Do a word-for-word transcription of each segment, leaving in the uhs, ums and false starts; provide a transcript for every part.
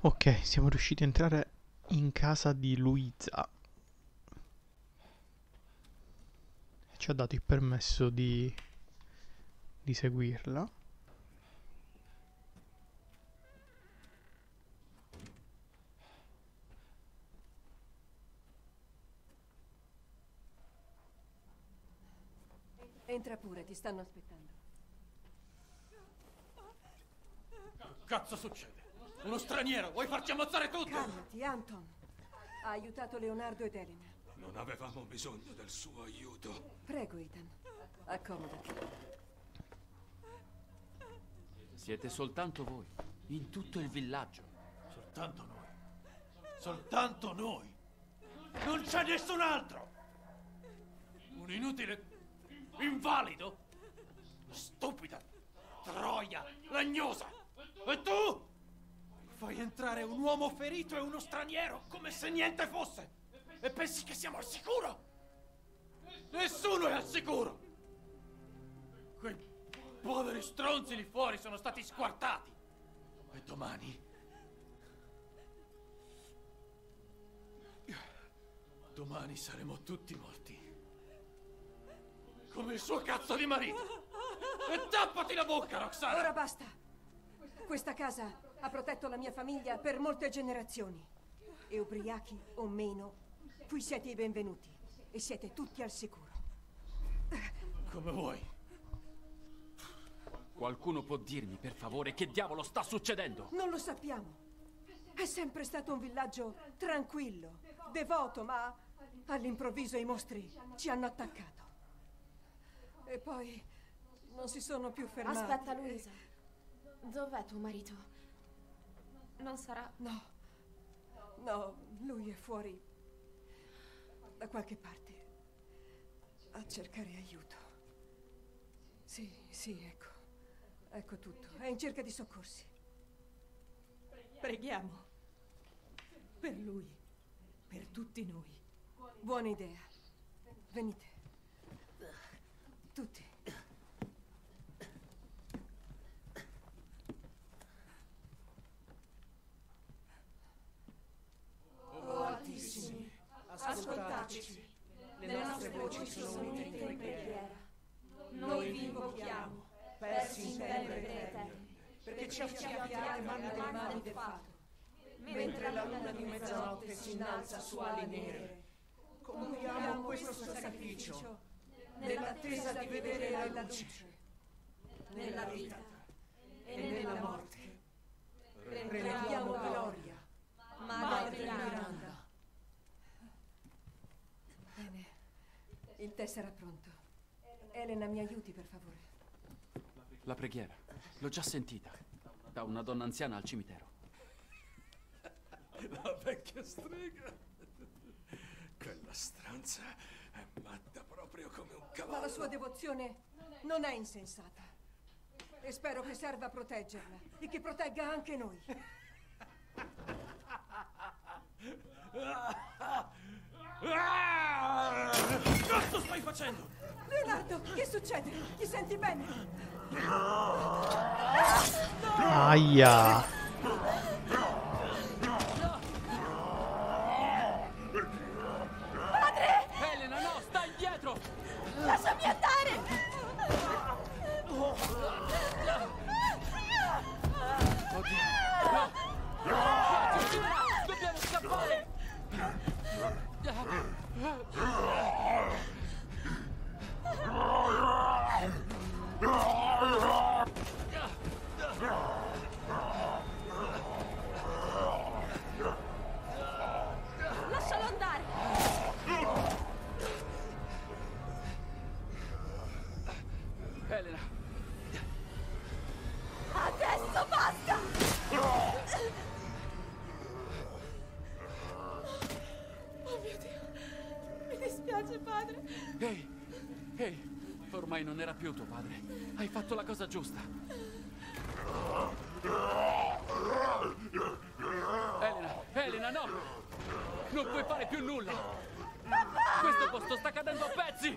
Ok, siamo riusciti a entrare in casa di Luisa. Ci ha dato il permesso di, di seguirla. Entra pure, ti stanno aspettando. Che cazzo succede? Uno straniero, vuoi farci ammazzare tutti? Calmati, Anton. Ha aiutato Leonardo ed Elena. Non avevamo bisogno del suo aiuto. Prego, Ethan. Accomodati. Siete soltanto voi, in tutto il villaggio. Soltanto noi. Soltanto noi. Non c'è nessun altro. Un inutile invalido. Stupida. Troia. Legnosa. E tu? Fai entrare un uomo ferito e uno straniero come se niente fosse. E pensi che siamo al sicuro? Nessuno è al sicuro. Quei poveri stronzi lì fuori sono stati squartati. E domani? Domani saremo tutti morti. Come il suo cazzo di marito. E tappati la bocca, Roxana! Ora basta. Questa casa ha protetto la mia famiglia per molte generazioni. E ubriachi o meno, qui siete i benvenuti. E siete tutti al sicuro. Come vuoi. Qualcuno può dirmi, per favore, che diavolo sta succedendo? Non lo sappiamo. È sempre stato un villaggio tranquillo, devoto, ma all'improvviso i mostri ci hanno attaccato. E poi non si sono più fermati. Aspetta, Luisa. Dov'è tuo marito? Non sarà... No. No, lui è fuori. Da qualche parte. A cercare aiuto. Sì, sì, ecco. Ecco tutto. È in cerca di soccorsi. Preghiamo. Per lui. Per tutti noi. Buona idea. Venite. Tutti. Oh Altissimi, ascoltateci. Le nostre voci sono unite in preghiera. Noi vi invochiamo, persi in tenebre eterne, perché ci affiate mani delle mani del fato. Mentre la luna di mezzanotte si innalza su ali nere, compiamo questo sacrificio nell'attesa di vedere la luce, nella vita e nella morte. Preghiamo Gloria, Madre di Miranda. Bene. Il tè sarà pronto. Elena, mi aiuti, per favore. La preghiera, l'ho già sentita, da una donna anziana al cimitero. La vecchia strega. Quella stronza è matta proprio come un cavallo. Ma la sua devozione non è insensata. E spero che serva a proteggerla e che protegga anche noi. Cazzo stai facendo? Leonardo, che succede? Ti senti bene? Aia. Padre! Elena, no, sta indietro! Lasciami andare! Oddio, no! Dobbiamo scappare! Lascialo andare! Elena! Adesso basta! Oh mio Dio! Mi dispiace, padre! Ehi, ehi, ormai non era più tuo padre. Hai fatto la cosa giusta. Elena, Elena, no! Non puoi fare più nulla! Papà! Questo posto sta cadendo a pezzi!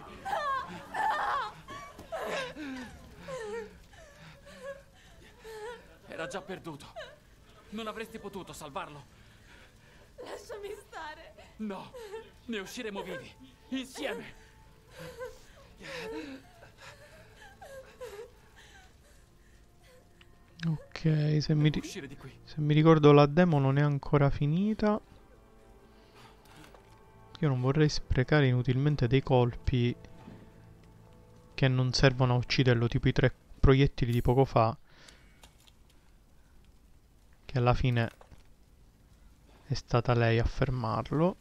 Era già perduto. Non avresti potuto salvarlo. Lasciami stare. No, ne usciremo vivi, insieme. Ok, se mi, ri Uscire di qui. se mi ricordo la demo non è ancora finita. Io non vorrei sprecare inutilmente dei colpi che non servono a ucciderlo, tipo i tre proiettili di poco fa, che alla fine è stata lei a fermarlo.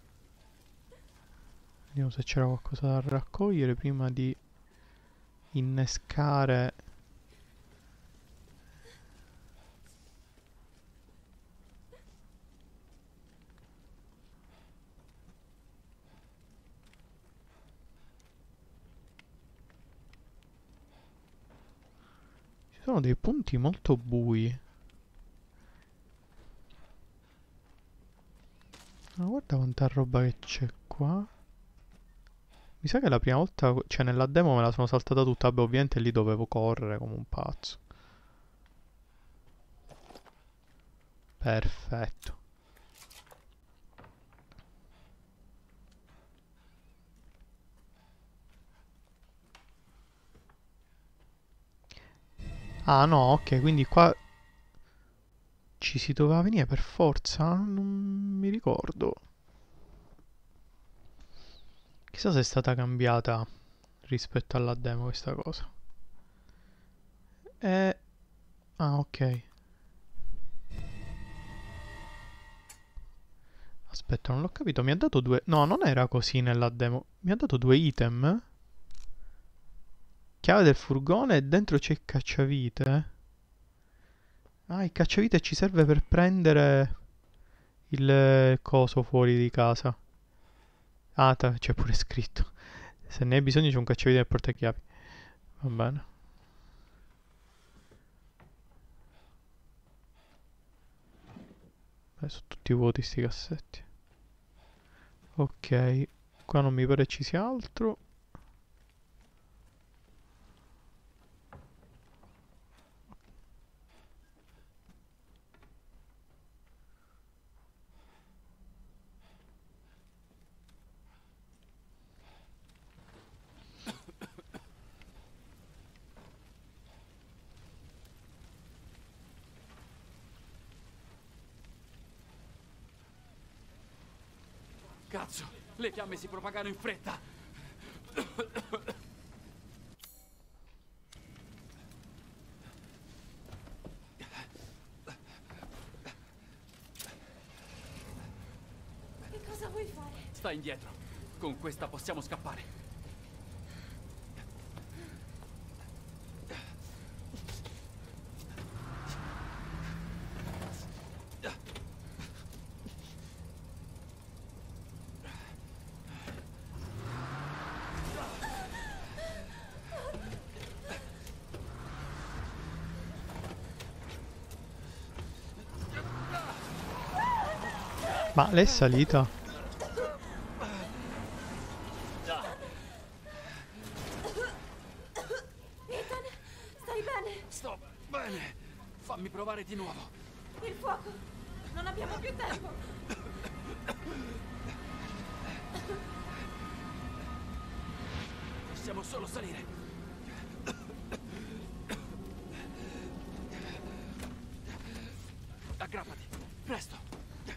Vediamo se c'era qualcosa da raccogliere prima di innescare. Ci sono dei punti molto bui. Ma guarda quanta roba che c'è qua. Mi sa che la prima volta, cioè nella demo me la sono saltata tutta, vabbè ovviamente lì dovevo correre come un pazzo. Perfetto. Ah no, ok, quindi qua ci si doveva venire per forza? Non mi ricordo. Chissà se è stata cambiata rispetto alla demo questa cosa. E... ah, ok. Aspetta, non l'ho capito. Mi ha dato due... no, non era così nella demo. Mi ha dato due item. Chiave del furgone e dentro c'è il cacciavite. Ah, il cacciavite ci serve per prendere il coso fuori di casa. Ah, c'è pure scritto. Se ne hai bisogno c'è un cacciavite nel portachiavi. Va bene. Beh, sono tutti vuoti sti cassetti. Ok, qua non mi pare ci sia altro. Cazzo, le fiamme si propagano in fretta. Che cosa vuoi fare? Stai indietro. Con questa possiamo scappare. Ma lei è salita? Ethan, stai bene? Sto bene. Fammi provare di nuovo. Il fuoco. Non abbiamo più tempo. Possiamo solo salire. Aggrappati, presto.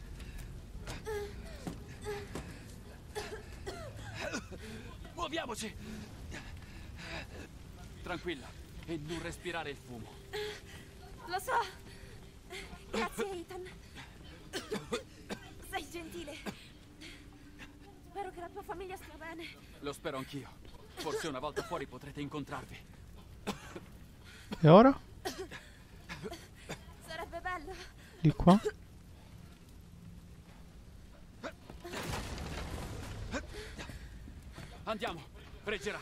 Muoviamoci. Tranquilla e non respirare il fumo. Lo so. Grazie, Ethan. Sei gentile. Spero che la tua famiglia stia bene. Lo spero anch'io. Forse una volta fuori potrete incontrarvi. E ora? Sarebbe bello. Di qua? Andiamo, reggerà.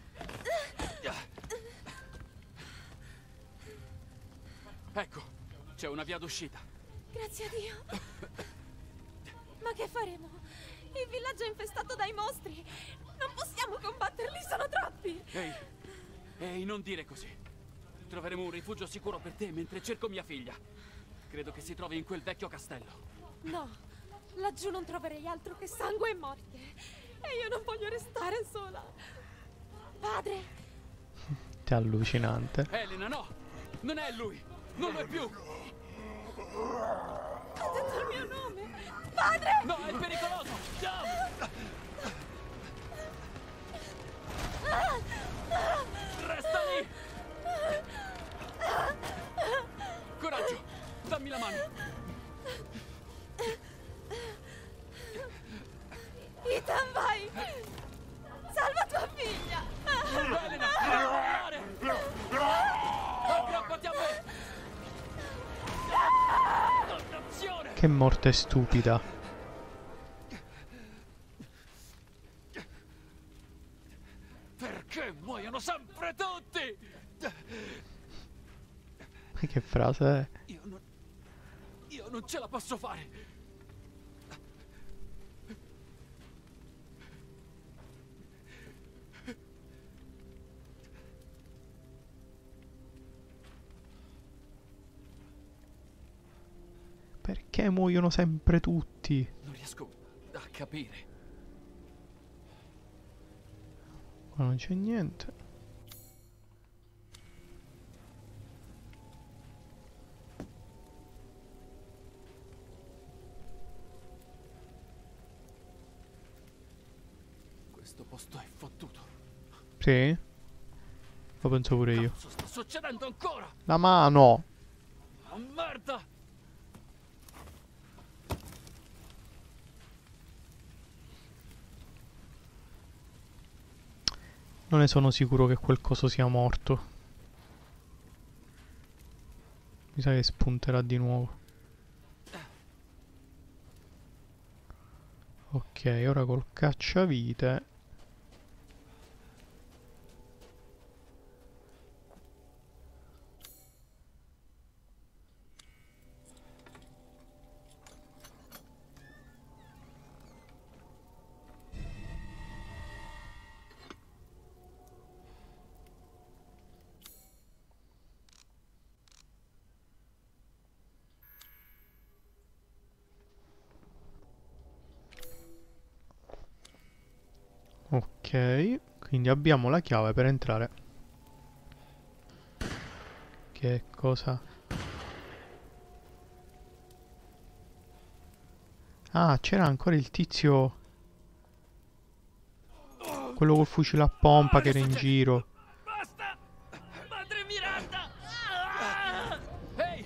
Ecco, c'è una via d'uscita. Grazie a Dio. Ma che faremo? Il villaggio è infestato dai mostri. Non possiamo combatterli, sono troppi. Ehi, ehi, non dire così. Troveremo un rifugio sicuro per te mentre cerco mia figlia. Credo che si trovi in quel vecchio castello. No, laggiù non troverei altro che sangue e morte. E io non voglio restare sola. Padre! È allucinante. Elena, no! Non è lui! Non lo è più! Ha detto il mio nome! Padre! No, è pericoloso! Andiamo! Resta lì! Coraggio! Dammi la mano! Ethan, vai! Salva tua figlia! Elena! Non aggrappati a me! Dannazione! Che morte stupida. Perché muoiono sempre tutti? Ma che frase è? Io non... Io non ce la posso fare! Perché muoiono sempre tutti? Non riesco a capire. Qua non c'è niente. Questo posto è fottuto. Sì? Lo penso pure io. Cazzo, sta succedendo ancora! La mano! Oh, merda! Non ne sono sicuro che quel coso sia morto. Mi sa che spunterà di nuovo. Ok, ora col cacciavite. Ok, quindi abbiamo la chiave per entrare. Che cosa? Ah, c'era ancora il tizio. Quello col fucile a pompa che era in giro. Basta! Madre Miranda! Ah! Ehi!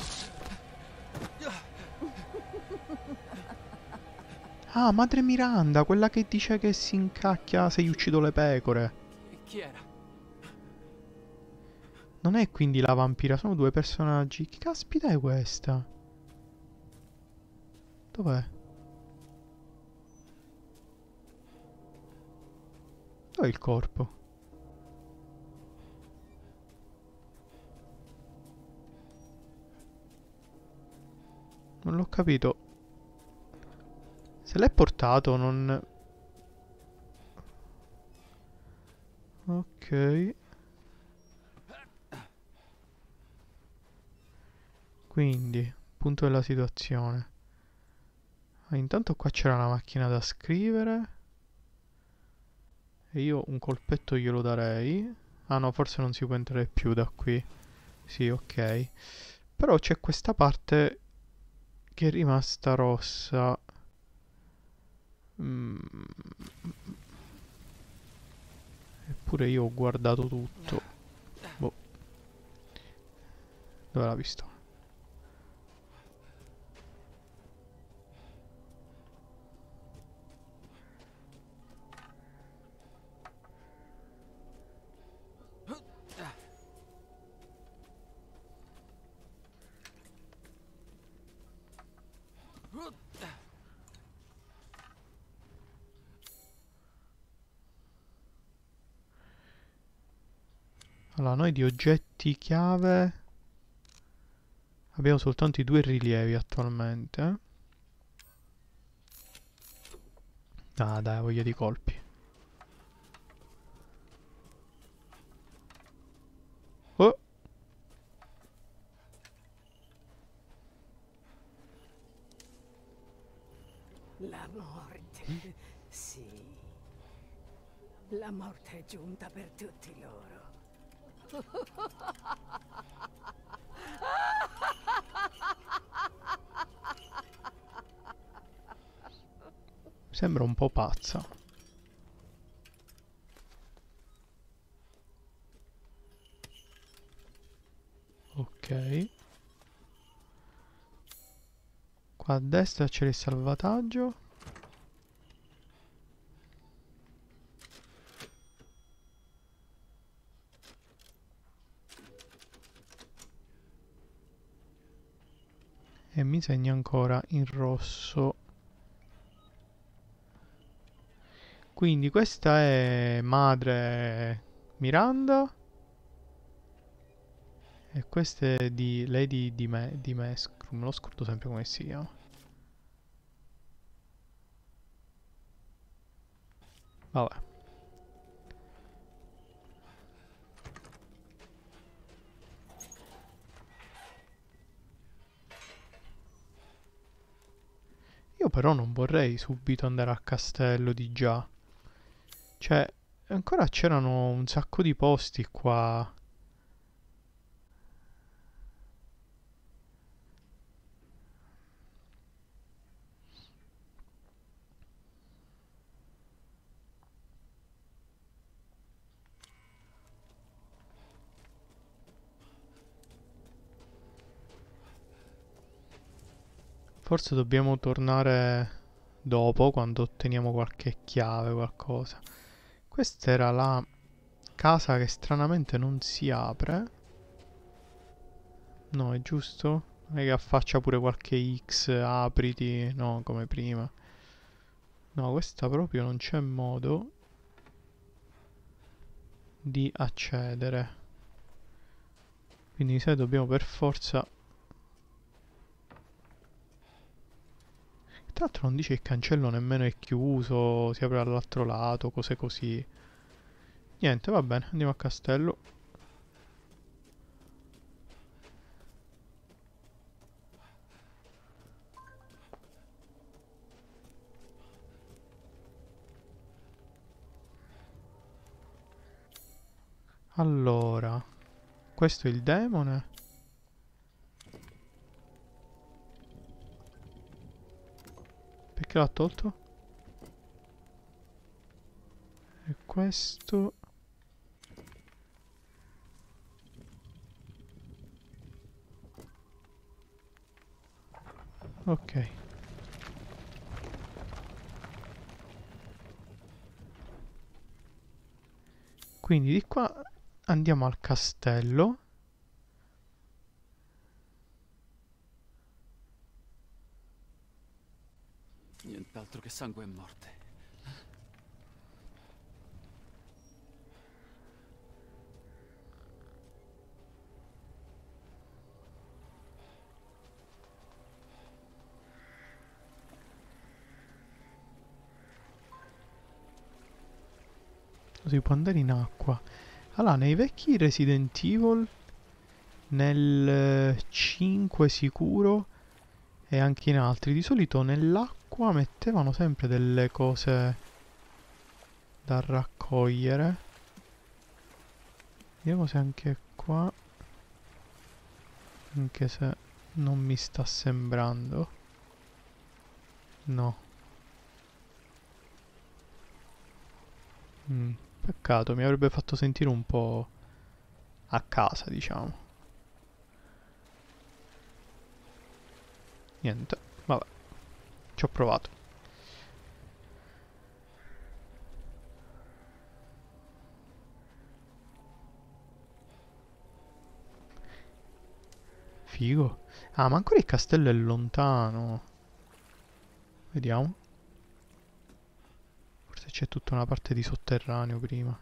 Ah, Madre Miranda, quella che dice che si incacchia se gli uccido le pecore. Chi era? Non è quindi la vampira, sono due personaggi. Che caspita è questa? Dov'è? Dov'è il corpo? Non l'ho capito. Se l'è portato non... Ok. Quindi, punto della situazione. Ah, intanto qua c'era una macchina da scrivere. E io un colpetto glielo darei. Ah no, forse non si può entrare più da qui. Sì, ok. Però c'è questa parte che è rimasta rossa. Mm. Eppure io ho guardato tutto. Boh. Dov'è la pistola? Allora, noi di oggetti chiave abbiamo soltanto i due rilievi attualmente. Ah, dai, voglia di colpi. Oh! La morte, sì. La morte è giunta per tutti loro. Sembra un po' pazza. Ok. Qua a destra c'è il salvataggio. E mi segna ancora in rosso. Quindi questa è madre Miranda. E questa è di Lady di, Me di Mescrum. Me lo scordo sempre come si chiama. Vabbè. Io però non vorrei subito andare al castello di già. Cioè, ancora c'erano un sacco di posti qua. Forse dobbiamo tornare dopo, quando otteniamo qualche chiave, qualcosa. Questa era la casa che stranamente non si apre. No, è giusto? Non è che affaccia pure qualche X, apriti, no, come prima. No, questa proprio non c'è modo di accedere. Quindi sai, dobbiamo per forza... Tra l'altro non dice il cancello nemmeno è chiuso, si apre dall'altro lato, cose così. Niente, va bene, andiamo al castello. Allora, questo è il demone. Perché l'ha tolto? E questo... Ok. Quindi di qua andiamo al castello. Nient'altro che sangue e morte. Si può andare in acqua. Allora, nei vecchi Resident Evil, nel cinque sicuro e anche in altri, di solito nell'acqua mettevano sempre delle cose da raccogliere. Vediamo se anche qua, anche se non mi sta sembrando. No. Mm, peccato, mi avrebbe fatto sentire un po' a casa, diciamo. Niente, vabbè, ci ho provato. Figo. Ah, ma ancora il castello è lontano. Vediamo. Forse c'è tutta una parte di sotterraneo prima.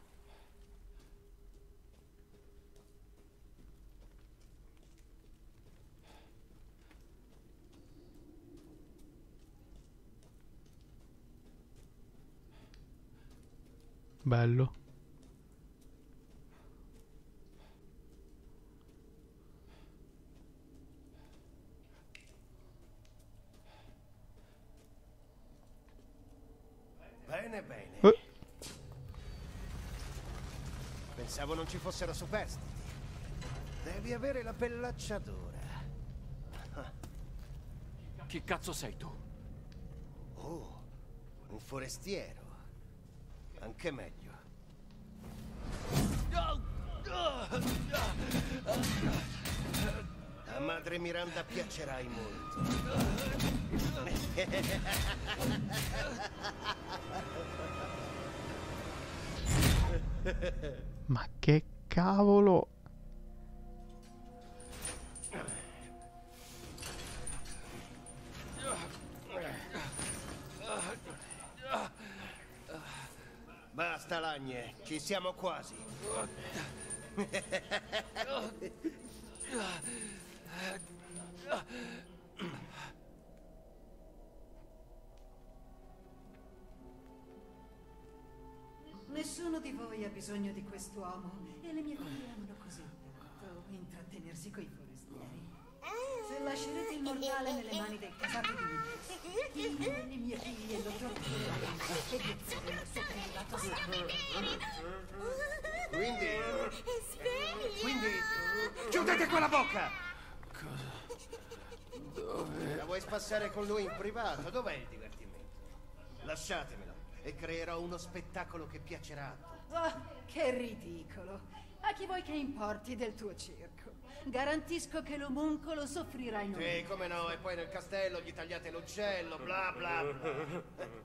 Bello. Bene, bene. Eh. Pensavo non ci fossero superstiti. Devi avere la pellaccia dura. Chi cazzo sei tu? Oh, un forestiero. Anche meglio. A madre Miranda piacerai molto. Ma che cavolo? Basta, Lagne, ci siamo quasi. Nessuno di voi ha bisogno di quest'uomo e le mie figlie amano così tanto intrattenersi coi forestieri. Se lascerete il mortale nelle mani del casato di me, io e le mie figlie lo tortureranno e guazzeremo il suo privato sangue. Quindi... Quindi... Chiudete quella bocca! Cosa? Dove? La vuoi spassare con lui in privato? Dov'è il divertimento? Lasciatemelo e creerò uno spettacolo che piacerà a tutti. Oh, che ridicolo! A chi vuoi che importi del tuo circo? Garantisco che l'omuncolo soffrirà in Sì, come no, e poi nel castello gli tagliate l'uccello, bla bla bla.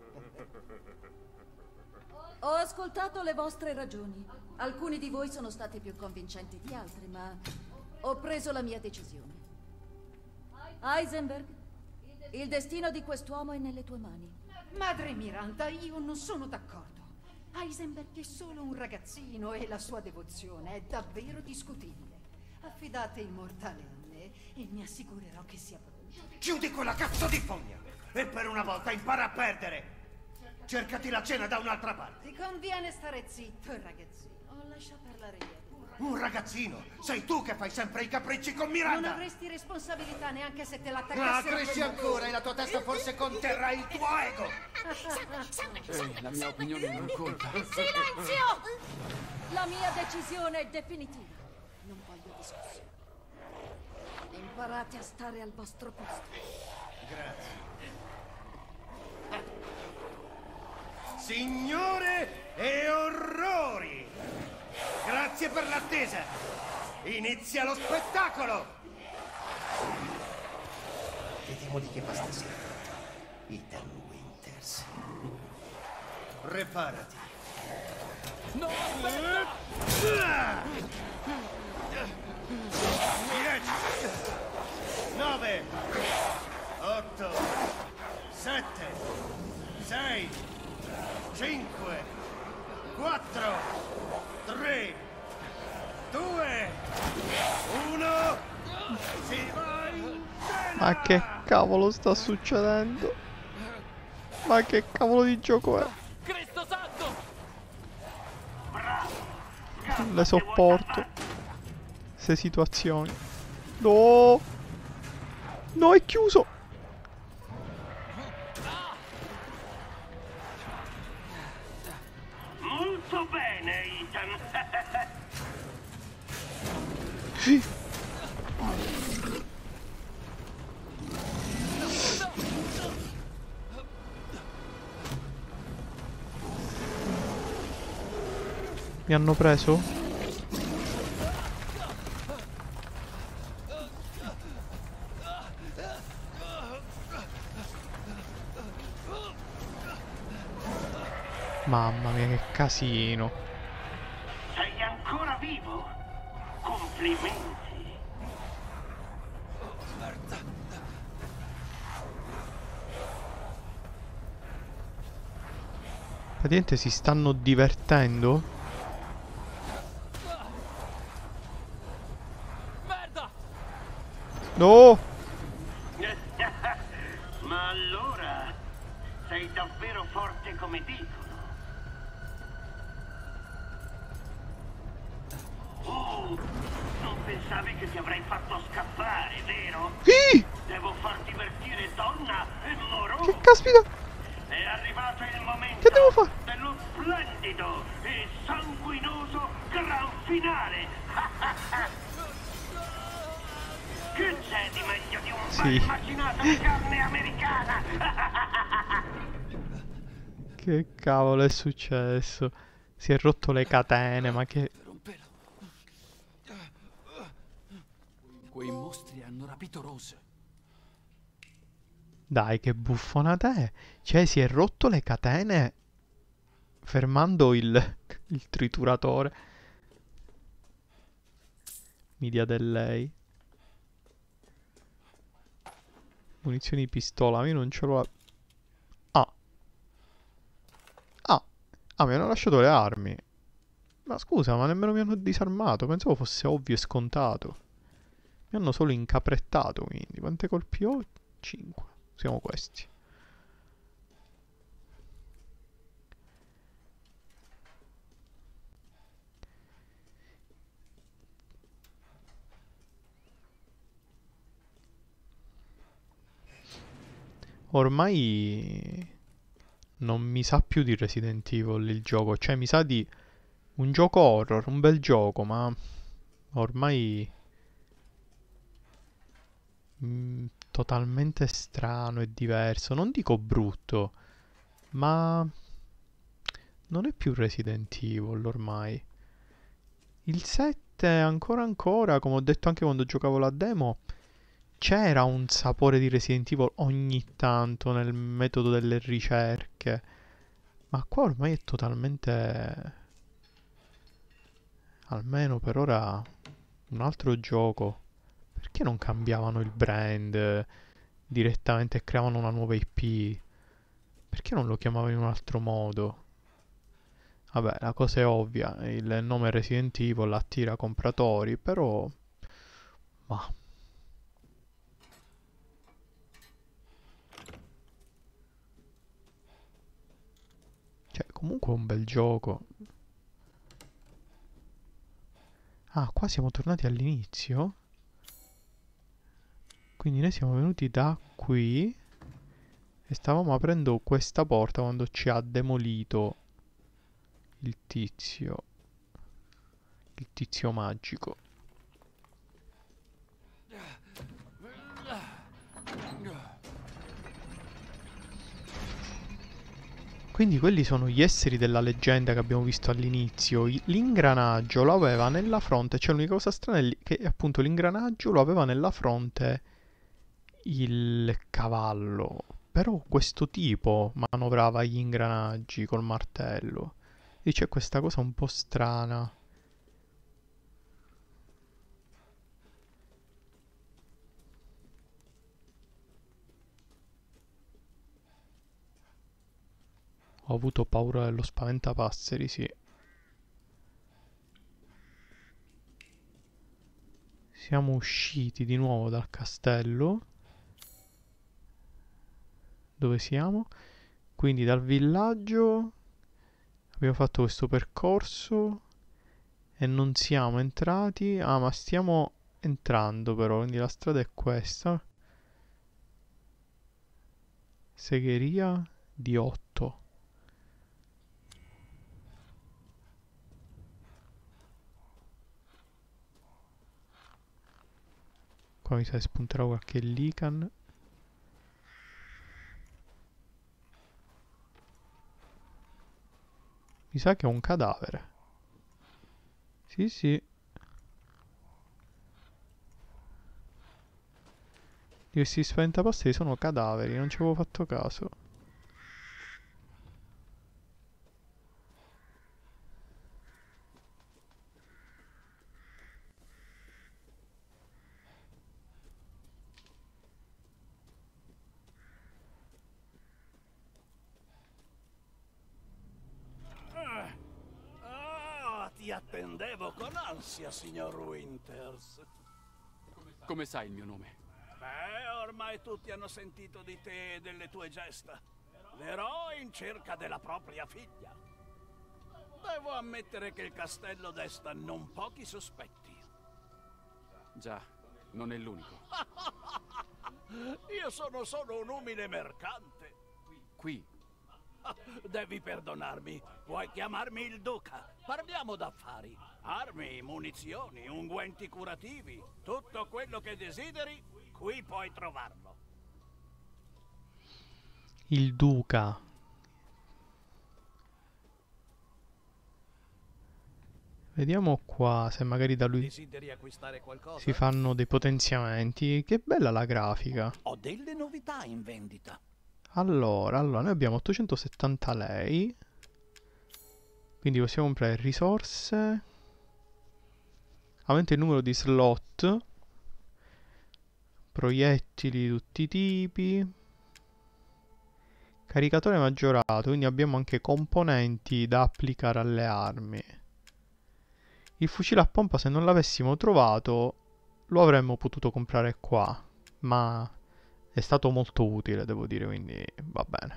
Ho ascoltato le vostre ragioni. Alcuni di voi sono stati più convincenti di altri, ma ho preso la mia decisione. Heisenberg, il destino di quest'uomo è nelle tue mani. Madre Miranda, io non sono d'accordo. Heisenberg è solo un ragazzino e la sua devozione è davvero discutibile. Affidate il mortale a me e mi assicurerò che sia pronto. Chiudi quella cazzo di fogna e per una volta impara a perdere. Cercati la cena da un'altra parte. Ti conviene stare zitto, ragazzino. Lascia parlare io. Un ragazzino? Sei tu che fai sempre i capricci con Miranda. Non avresti responsabilità neanche se te Ah, l'attaccassero. cresci ancora e la tua testa forse conterrà il tuo ego. Ehi, la mia opinione non conta. Silenzio! La mia decisione è definitiva. Non voglio discussioni. Imparate a stare al vostro posto. Grazie. Signore e orrori! Grazie per l'attesa! Inizia lo spettacolo! Vediamo di che va stasera. Ethan Winters. Preparati. No, aspetta! Dieci, nove, otto, sette, sei, cinque, quattro, tre, due, uno, si va in scena! Ma che cavolo sta succedendo? Ma che cavolo di gioco è? Cristo santo! Non le sopporto queste situazioni. No! No, è chiuso! Molto bene, Ethan. Sì. Mi hanno preso? Mamma mia, che casino. Sei ancora vivo? Complimenti. Praticamente si stanno divertendo. Merda! No! Ma allora sei davvero forte come dicono. Oh, non pensavi che ti avrei fatto scappare, vero? Sì! Devo far divertire donna e moro. Che caspita! È arrivato il momento Che devo fare? Dello splendido e sanguinoso gran finale. Che c'è di meglio di un Sì. bel macinato di carne americana? Che cavolo è successo? Si è rotto le catene, ma che... Quei mostri hanno rapito Rose. Dai, che buffonata è. Cioè, si è rotto le catene fermando il, il trituratore. Media del lei. Munizioni di pistola, io non ce l'ho. Ah. Ah. Ah, mi hanno lasciato le armi. Ma scusa, ma nemmeno mi hanno disarmato. Pensavo fosse ovvio e scontato. Mi hanno solo incaprettato, quindi. Quante colpi ho? cinque. Siamo questi. Ormai non mi sa più di Resident Evil il gioco. Cioè, mi sa di un gioco horror, un bel gioco, ma ormai... Mm, totalmente strano e diverso. Non dico brutto, ma non è più Resident Evil ormai. Il sette ancora ancora, come ho detto anche quando giocavo la demo, c'era un sapore di Resident Evil ogni tanto nel metodo delle ricerche. Ma qua ormai è totalmente... Almeno per ora un altro gioco. Perché non cambiavano il brand eh, direttamente e creavano una nuova I P? Perché non lo chiamavano in un altro modo? Vabbè, la cosa è ovvia, il nome Resident Evil attira compratori, però... Ma... Cioè, comunque è un bel gioco. Ah, qua siamo tornati all'inizio? Quindi noi siamo venuti da qui e stavamo aprendo questa porta quando ci ha demolito il tizio. Il tizio magico. Quindi quelli sono gli esseri della leggenda che abbiamo visto all'inizio. I- L'ingranaggio lo aveva nella fronte. Cioè l'unica cosa strana è li- che appunto l'ingranaggio lo aveva nella fronte il cavallo. Però questo tipo manovrava gli ingranaggi col martello. E c'è questa cosa un po' strana. Ho avuto paura dello spaventapasseri, sì. Siamo usciti di nuovo dal castello. Dove siamo? Quindi dal villaggio abbiamo fatto questo percorso e non siamo entrati. Ah, ma stiamo entrando però, quindi la strada è questa. Segheria di otto. Qua mi sa che spunterà qualche Lycan. Mi sa che è un cadavere. Sì, sì. Questi spaventapasseri sono cadaveri, non ci avevo fatto caso. Ah, ti attendevo con ansia, signor Winters. Come sai il mio nome? Beh, ormai tutti hanno sentito di te e delle tue gesta. L'eroe in cerca della propria figlia. Devo ammettere che il castello desta non pochi sospetti. Già, non è l'unico. Io sono solo un umile mercante. Qui Devi perdonarmi. Puoi chiamarmi il Duca. Parliamo d'affari. Armi, munizioni, unguenti curativi. Tutto quello che desideri, qui puoi trovarlo. Il Duca. Vediamo qua se magari da lui Desideri acquistare qualcosa? si fanno dei potenziamenti. Che bella la grafica. Ho delle novità in vendita. Allora, allora, noi abbiamo ottocentosettanta lei. Quindi possiamo comprare risorse. Aumenta il numero di slot. Proiettili di tutti i tipi. Caricatore maggiorato, quindi abbiamo anche componenti da applicare alle armi. Il fucile a pompa, se non l'avessimo trovato, lo avremmo potuto comprare qua. Ma è stato molto utile, devo dire, quindi va bene.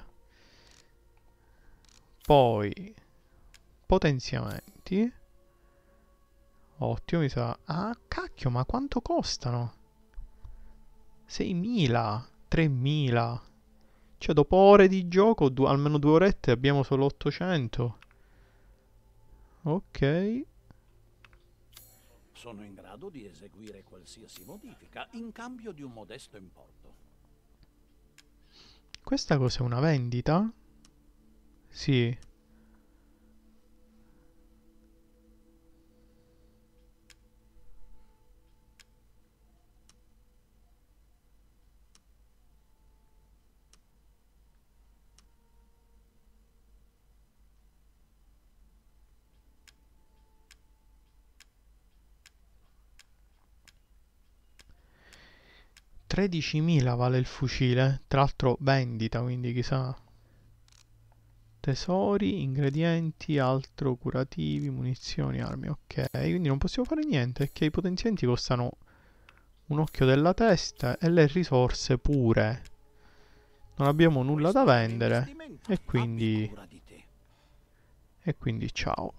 Poi, potenziamenti. Ottimo, mi sa... Ah, cacchio, ma quanto costano? seimila, tremila. Cioè, dopo ore di gioco, du- almeno due orette, abbiamo solo ottocento. Ok. Sono in grado di eseguire qualsiasi modifica in cambio di un modesto importo. Questa cosa è una vendita? Sì. tredicimila vale il fucile, tra l'altro vendita, quindi chissà. Tesori, ingredienti, altro curativi, munizioni, armi, ok. Quindi non possiamo fare niente, perché i potenziamenti costano un occhio della testa e le risorse pure. Non abbiamo nulla da vendere e quindi... E quindi ciao.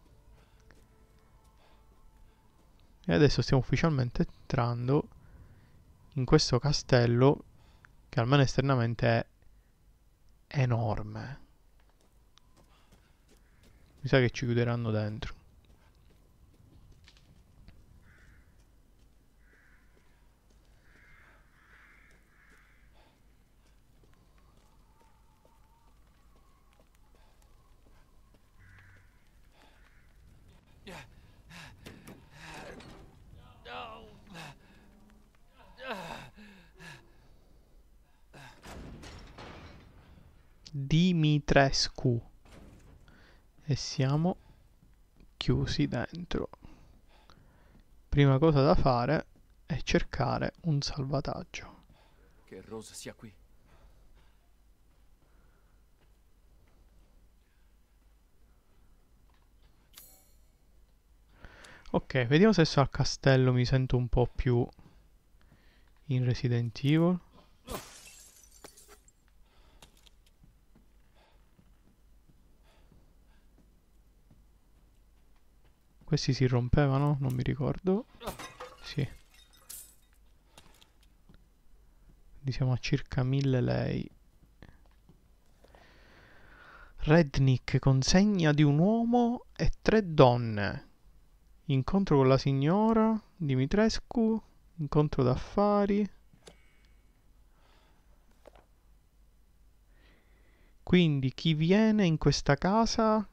E adesso stiamo ufficialmente entrando in questo castello che almeno esternamente è enorme. Mi sa che ci chiuderanno dentro. Dimitrescu. E siamo chiusi dentro. Prima cosa da fare è cercare un salvataggio. Che Rose sia qui. Ok, vediamo se sto al castello mi sento un po' più in Resident Evil. Questi si rompevano? Non mi ricordo. Sì. Quindi siamo a circa mille lei. Rednick, consegna di un uomo e tre donne. Incontro con la signora Dimitrescu. Incontro d'affari. Quindi chi viene in questa casa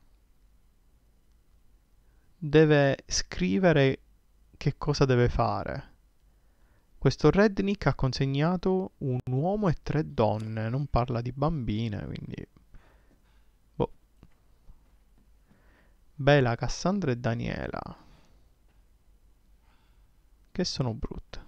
deve scrivere che cosa deve fare. Questo Rednick ha consegnato un uomo e tre donne. Non parla di bambine, quindi... Boh. Bella, Cassandra e Daniela. Che sono brutte.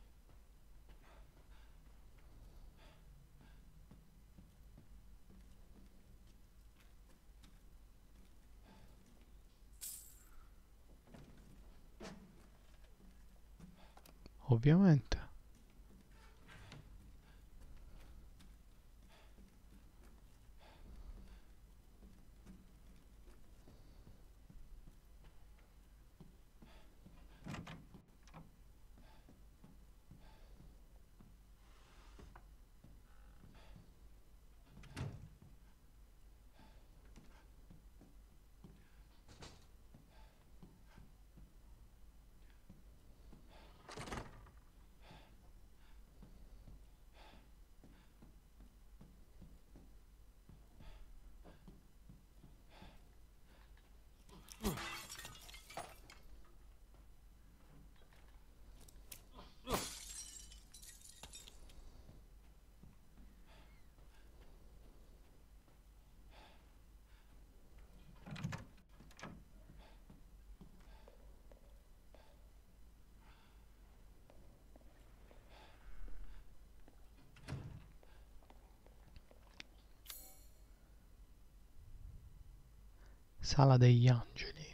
Ovviamente. Sala degli angeli.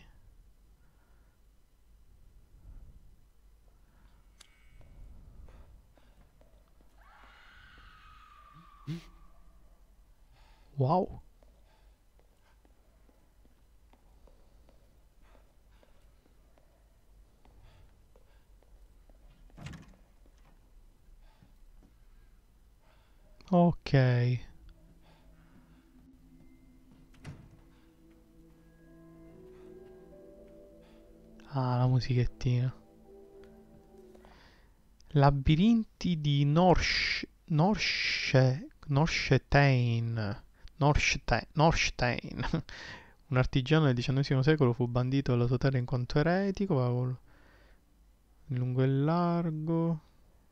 Wow. Ok. Ah, la musichettina. Labirinti di Norsh... Norsche... Norschetein. Norstein. Norstein. Un artigiano del diciannovesimo secolo fu bandito dalla sua terra in quanto eretico. Va col- in lungo e largo.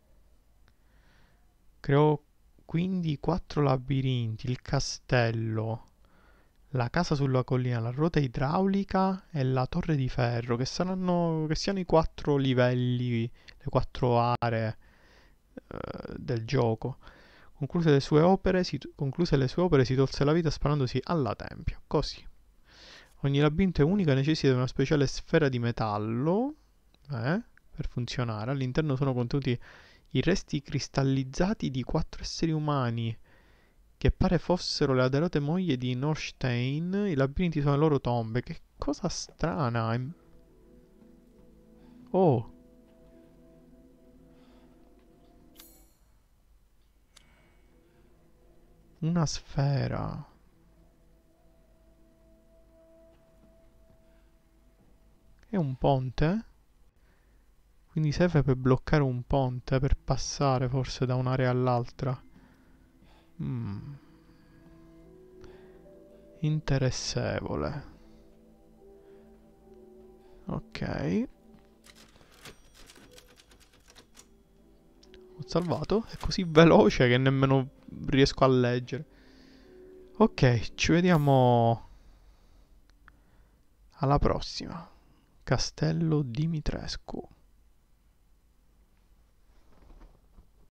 Creò quindi quattro labirinti: il castello, la casa sulla collina, la ruota idraulica e la torre di ferro, che saranno, che siano i quattro livelli, le quattro aree eh, del gioco. Concluse le sue opere, si, concluse le sue opere, si tolse la vita sparandosi alla tempia. Così. Ogni labirinto è unico e necessita di una speciale sfera di metallo eh, per funzionare. All'interno sono contenuti i resti cristallizzati di quattro esseri umani che pare fossero le adorate mogli di Norstein. I labirinti sono le loro tombe. Che cosa strana. Em- Oh. Una sfera. È un ponte? Quindi serve per bloccare un ponte, per passare forse da un'area all'altra. Mm. Interessevole. Ok. Ho salvato. È così veloce che nemmeno riesco a leggere. Ok, ci vediamo alla prossima. Castello Dimitrescu.